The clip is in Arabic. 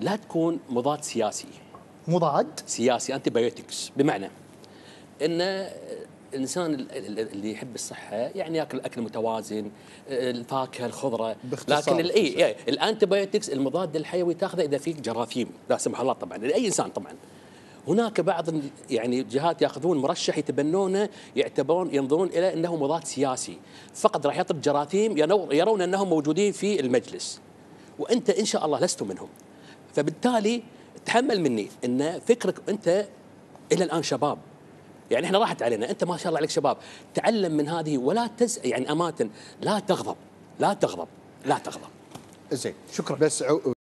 لا تكون مضاد سياسي. مضاد سياسي، انتي بايوتكس، بمعنى ان الانسان اللي يحب الصحه يعني ياكل اكل متوازن، الفاكهه، الخضره، باختصار لكن الانتي بايوتكس، المضاد الحيوي تاخذه اذا فيك جراثيم، لا سمح الله طبعا لاي انسان طبعا. هناك بعض يعني جهات ياخذون مرشح يتبنونه، ينظرون الى انه مضاد سياسي، فقط راح يطرد جراثيم يرون انهم موجودين في المجلس، وانت ان شاء الله لست منهم. فبالتالي تحمل مني ان فكرك انت الى الان شباب، يعني احنا راحت علينا، انت ما شاء الله عليك شباب، تعلم من هذه ولا يعني امانه لا تغضب، لا تغضب، لا تغضب. زين، شكرا. بس